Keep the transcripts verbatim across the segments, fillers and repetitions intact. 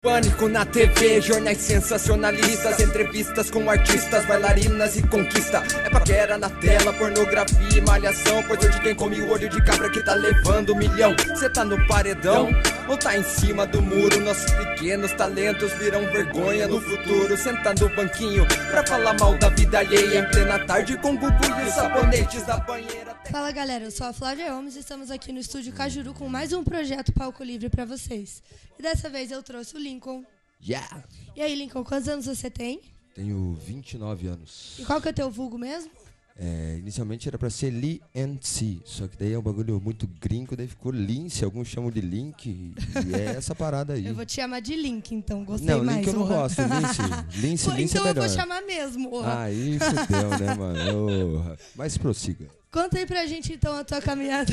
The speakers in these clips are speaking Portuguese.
Pânico na T V, jornais sensacionalistas, entrevistas com artistas, bailarinas e conquista. É paquera na tela, pornografia e malhação, pois hoje quem come o olho de cabra que tá levando um milhão. Cê tá no paredão ou tá em cima do muro? Nossos pequenos talentos virão vergonha no futuro. Senta no banquinho pra falar mal da vida alheia, em plena tarde com Gugu e os sabonetes da banheira. Fala galera, eu sou a Flávia Holmes e estamos aqui no Estúdio Cajuru com mais um projeto Palco Livre pra vocês. E dessa vez eu trouxe o Lincoln. Yeah! E aí, Lincoln, quantos anos você tem? Tenho vinte e nove anos. E qual que é o teu vulgo mesmo? É, inicialmente era pra ser Lee and C, só que daí é um bagulho muito gringo, daí ficou Lince, alguns chamam de Link, e é essa parada aí. Eu vou te chamar de Link, então, gostei não, mais. Link eu não orra. gosto, Lince, Lince, Pô, Lince então é melhor. eu vou chamar mesmo, orra. Aí fudeu, né, mano? Oh, mas prossiga. Conta aí pra gente, então, a tua caminhada.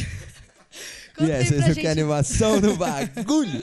E yeah, vocês não gente... querem animação no bagulho?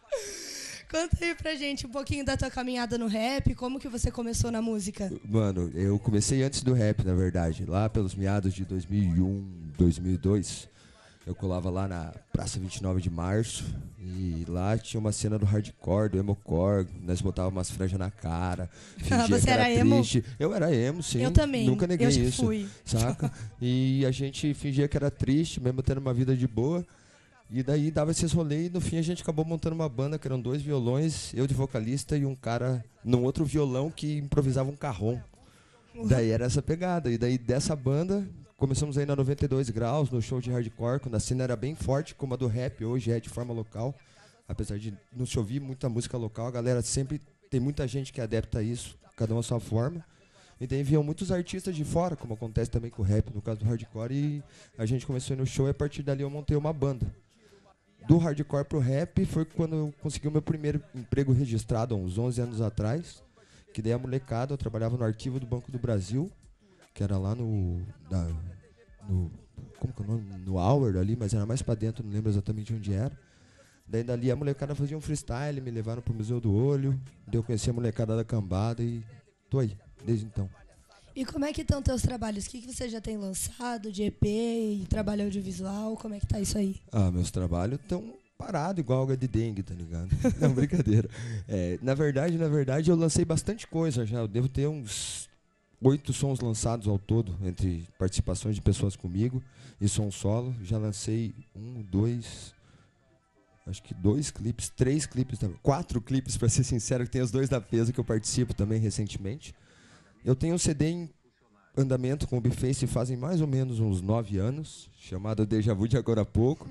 Conta aí pra gente um pouquinho da tua caminhada no rap, como que você começou na música? Mano, eu comecei antes do rap, na verdade. Lá pelos meados de dois mil e um, dois mil e dois, eu colava lá na Praça vinte e nove de Março. E lá tinha uma cena do hardcore, do emocore. Nós botávamos umas franjas na cara. Ah, você que era, era emo? triste. Eu era emo, sim. Eu também. Nunca neguei eu já isso. Fui. Saca? E a gente fingia que era triste, mesmo tendo uma vida de boa. E daí dava esses rolês e no fim a gente acabou montando uma banda que eram dois violões, eu de vocalista e um cara num outro violão que improvisava um carrom. Uhum. Daí era essa pegada. E daí dessa banda começamos aí na noventa e dois graus, no show de hardcore, quando a cena era bem forte, como a do rap hoje é de forma local. Apesar de não se ouvir muita música local, a galera sempre tem muita gente que é adepta a isso, cada um a sua forma. E daí vinham muitos artistas de fora, como acontece também com o rap, no caso do hardcore, e a gente começou no show e a partir dali eu montei uma banda. Do hardcore pro rap foi quando eu consegui o meu primeiro emprego registrado, há uns onze anos atrás. Que daí a molecada, eu trabalhava no arquivo do Banco do Brasil, que era lá no... Da, no como que é o nome? No Hour ali, mas era mais pra dentro, não lembro exatamente onde era. Daí dali a molecada fazia um freestyle, me levaram pro Museu do Olho. Daí eu conheci a molecada da cambada e tô aí, desde então. E como é que estão teus trabalhos? O que, que você já tem lançado de E P e trabalho audiovisual? Como é que tá isso aí? Ah, meus trabalhos estão parados igual alga de dengue, tá ligado? Não, brincadeira. É, na verdade, na verdade, eu lancei bastante coisa já. Eu devo ter uns oito sons lançados ao todo, entre participações de pessoas comigo e som solo. Já lancei um, dois... Acho que dois clipes, três clipes, quatro clipes, pra ser sincero, que tem os dois da Peso que eu participo também recentemente. Eu tenho um C D em andamento com o Biface fazem mais ou menos uns nove anos, chamado Deja Vu de Agora há Pouco.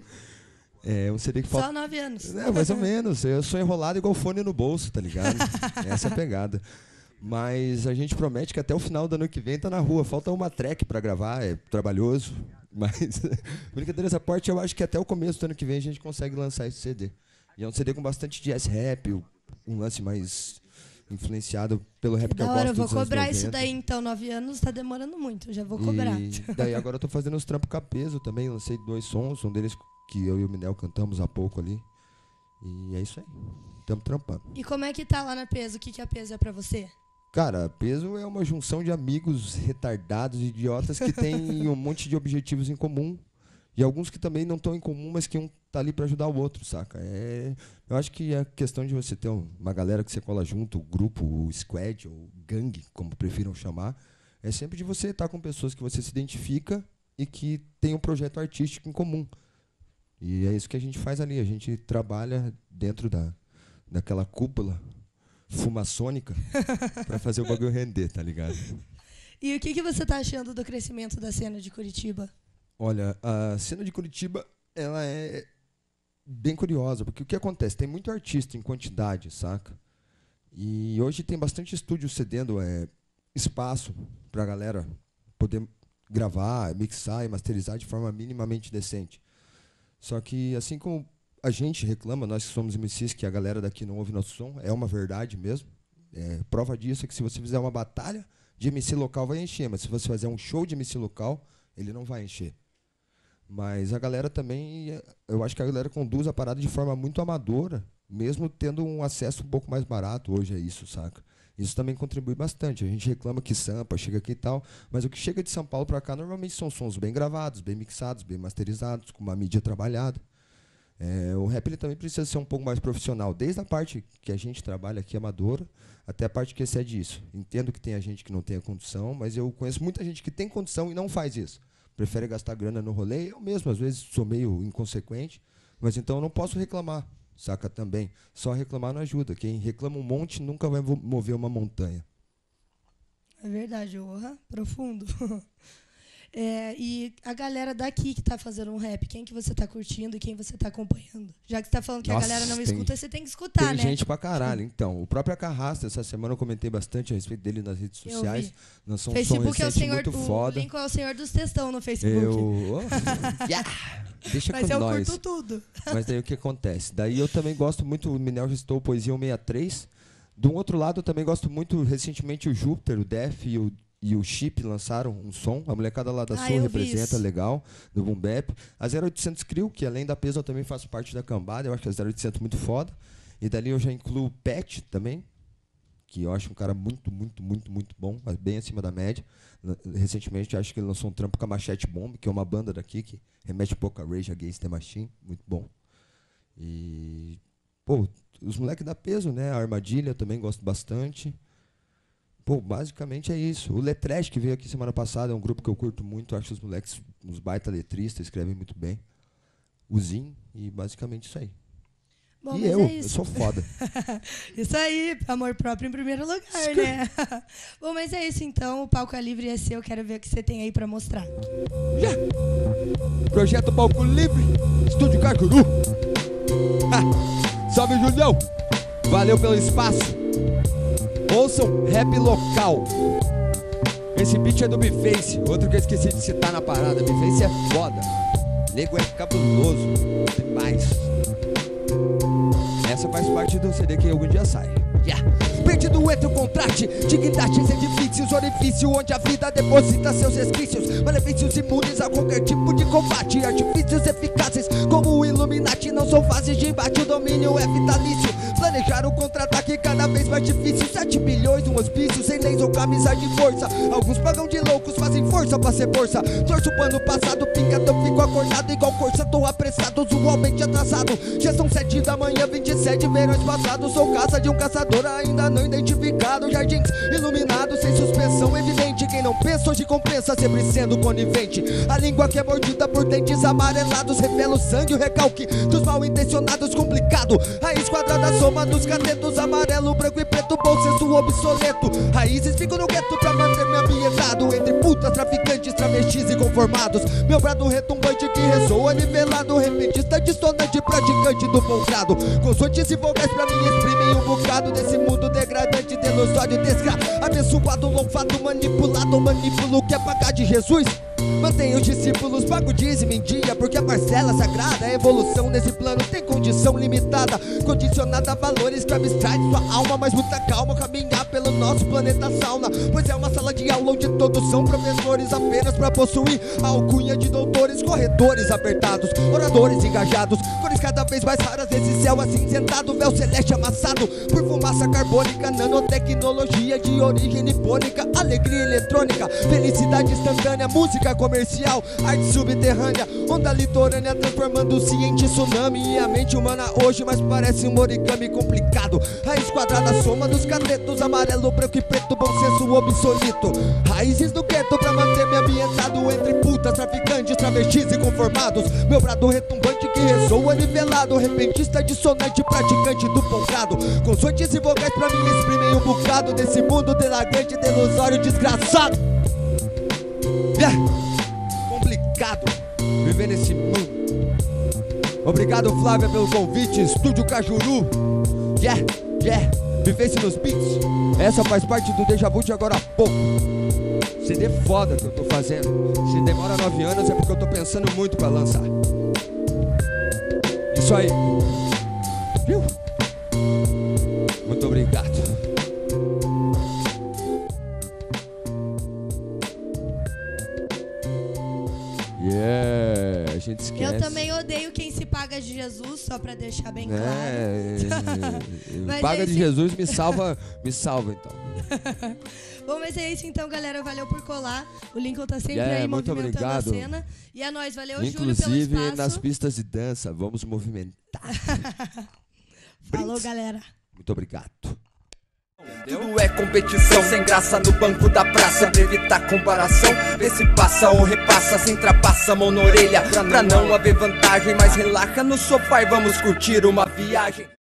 É um C D que falta... Só nove anos. É, mais ou menos. Eu sou enrolado igual fone no bolso, tá ligado? Essa é a pegada. Mas a gente promete que até o final do ano que vem tá na rua. Falta uma track pra gravar, é trabalhoso. Mas, brincadeira essa parte, eu acho que até o começo do ano que vem a gente consegue lançar esse C D. E é um C D com bastante jazz rap, um lance mais... influenciado pelo rap que, que eu gosto. Eu vou dos cobrar anos isso daí, então, nove anos, tá demorando muito, eu já vou cobrar. E daí agora eu tô fazendo os trampos com a Peso também, lancei dois sons, um deles que eu e o Minel cantamos há pouco ali. E é isso aí, estamos trampando. E como é que tá lá na Peso? O que, que a Peso é pra você? Cara, a Peso é uma junção de amigos retardados, idiotas, que tem um monte de objetivos em comum. E alguns que também não estão em comum, mas que um tá ali para ajudar o outro, saca? É, eu acho que a questão de você ter uma galera que você cola junto, o grupo, o squad, ou gangue, como prefiram chamar, é sempre de você estar com pessoas que você se identifica e que tem um projeto artístico em comum. E é isso que a gente faz ali, a gente trabalha dentro da, daquela cúpula fumaçônica para fazer o bagulho render, tá ligado? E o que, que você tá achando do crescimento da cena de Curitiba? Olha, a cena de Curitiba, ela é bem curiosa, porque o que acontece? Tem muito artista em quantidade, saca? E hoje tem bastante estúdio cedendo é, espaço pra galera poder gravar, mixar e masterizar de forma minimamente decente. Só que, assim como a gente reclama, nós que somos M Cs, que a galera daqui não ouve nosso som, é uma verdade mesmo. É, prova disso é que se você fizer uma batalha de M C local, vai encher, mas se você fizer um show de M C local, ele não vai encher. Mas a galera também, eu acho que a galera conduz a parada de forma muito amadora, mesmo tendo um acesso um pouco mais barato hoje a isso, saca? Isso também contribui bastante. A gente reclama que Sampa chega aqui e tal, mas o que chega de São Paulo para cá normalmente são sons bem gravados, bem mixados, bem masterizados, com uma mídia trabalhada. É, o rap ele também precisa ser um pouco mais profissional, desde a parte que a gente trabalha aqui, amadora, até a parte que excede isso. Entendo que tem a gente que não tem a condição, mas eu conheço muita gente que tem condição e não faz isso. Prefere gastar grana no rolê. Eu mesmo, às vezes, sou meio inconsequente, mas então eu não posso reclamar, saca também. Só reclamar não ajuda. Quem reclama um monte nunca vai mover uma montanha. É verdade, honra, profundo. É, e a galera daqui que tá fazendo um rap, quem que você tá curtindo e quem você tá acompanhando? Já que você tá falando que Nossa, a galera não tem, escuta, você tem que escutar, tem né? Tem gente pra caralho. Então, o próprio Carrasco, essa semana eu comentei bastante a respeito dele nas redes sociais. Lançou um Facebook som é o senhor, muito o foda. Lincoln é o senhor dos textão no Facebook. Eu... Oh, yeah. Deixa Mas com eu nós. curto tudo. Mas daí o que acontece? Daí eu também gosto muito, o Minel gestou Poesia cento e sessenta e três. Do outro lado, eu também gosto muito, recentemente, o Júpiter, o Def e o E o Chip lançaram um som. A molecada lá da ah, Sul representa legal, do Boom Bap. A zero oitocentos Crew, que além da Peso eu também faço parte da cambada. Eu acho que a zero oitocentos muito foda. E dali eu já incluo o Pet também, que eu acho um cara muito, muito, muito, muito bom, mas bem acima da média. Recentemente eu acho que ele lançou um trampo com a Machete Bomb, que é uma banda daqui que remete um pouco a Rage Against the Machine. Muito bom. E... Pô, os moleques da Peso, né? A Armadilha eu também gosto bastante. Pô, basicamente é isso. O Letrash, que veio aqui semana passada, é um grupo que eu curto muito. Acho que os moleques, uns baita letristas, escrevem muito bem. O Zin, e basicamente isso aí. Bom, e eu, é eu sou foda. Isso aí, amor próprio em primeiro lugar, né? Bom, mas é isso então. O palco é livre e é seu. Quero ver o que você tem aí pra mostrar. Yeah. Projeto Palco Livre, Estúdio Cajuru. Ha. Salve, Julião. Valeu pelo espaço. Ouçam rap local. Esse beat é do B-Face, outro que eu esqueci de citar na parada. B-Face é foda. Nego é cabuloso demais. Essa faz parte do C D que algum dia sai. Yeah. Perdido entre o contraste, dignidades, edifícios, orifício onde a vida deposita seus resquícios. Malefícios imunes a qualquer tipo de combate. Artifícios eficazes como o Illuminati não são fases de embate, o domínio é vitalício. Planejar o contra-ataque cada vez mais difícil. Sete bilhões num hospício, sem leis ou camisa de força. Alguns pagam de loucos, fazem força pra ser força. Torço o pano passado, pingadão, fico acordado igual corça. Tô apressado, usualmente atrasado. Já são sete da manhã, vinte e sete verões passados. Sou caça de um caçador ainda não identificado. Jardins iluminados, sem suspensão evidente. Quem não pensa hoje compensa, sempre sendo conivente. A língua que é mordida por dentes amarelados revela o sangue, o recalque dos mal intencionados. Complicado, raiz quadrada, soma dos catetos. Amarelo, branco e preto, bom senso obsoleto. Raízes fico no gueto pra manter-me ambientado entre putas, traficantes, travestis e conformados. Meu brado retumbante que ressoa nivelado. Repentista, dissonante, praticante do bom grado. Consoantes e vogais pra mim exprimem um bocado desse mundo degradante, delusório, desgra. Abençoado, louvado, manipulado. Manipulo o que é pagar de Jesus. Mantém os discípulos, pago dízimo em dia, porque a parcela sagrada, a evolução nesse plano tem condição limitada, condicionada a valores que abstrai sua alma. Mas muita calma caminhar pelo nosso planeta sauna, pois é uma sala de aula onde todos são professores apenas pra possuir a alcunha de doutores. Corredores apertados, oradores engajados, cores cada vez mais raras, esse céu acinzentado, véu celeste amassado por fumaça carbônica, nanotecnologia de origem nipônica, alegria eletrônica, felicidade instantânea, música comercial, arte subterrânea, onda litorânea transformando-se em tsunami. E a mente humana hoje mais parece um origami complicado. Raiz quadrada, soma dos catetos, amarelo, branco e preto, bom senso obsoleto. Raízes do gueto pra manter-me ambientado entre putas, traficantes, travestis e conformados. Meu brado retumbante que ressoa nivelado. Repentista, dissonante, praticante do bom grado. Consoantes e vogais pra mim exprimem um bocado desse mundo delagante, delusório, desgraçado. Yeah. Complicado viver nesse mundo. Obrigado, Flávia, pelo convite. Estúdio Cajuru. Yeah, yeah. Vivesse nos beats. Essa faz parte do Deja Vu de agora há pouco. C D foda que eu tô fazendo. Se demora nove anos é porque eu tô pensando muito pra lançar. Isso aí. Viu? Muito obrigado. Yeah, a gente esquece. Eu também odeio quem se paga de Jesus, só pra deixar bem claro. É, Mas paga esse... de Jesus me salva, me salva então. Bom, mas é isso então, galera. Valeu por colar. O Lincoln tá sempre yeah, aí muito movimentando obrigado. a cena. E é nóis, valeu, Inclusive, Júlio, pelo espaço. nas pistas de dança, vamos movimentar. Falou, galera. Muito obrigado. Tudo é competição, sem graça no banco da praça. Pra evitar comparação, vê se passa ou repassa, sem trapaça, mão na orelha, pra não haver vantagem. Mas relaxa no sofá e vamos curtir uma viagem.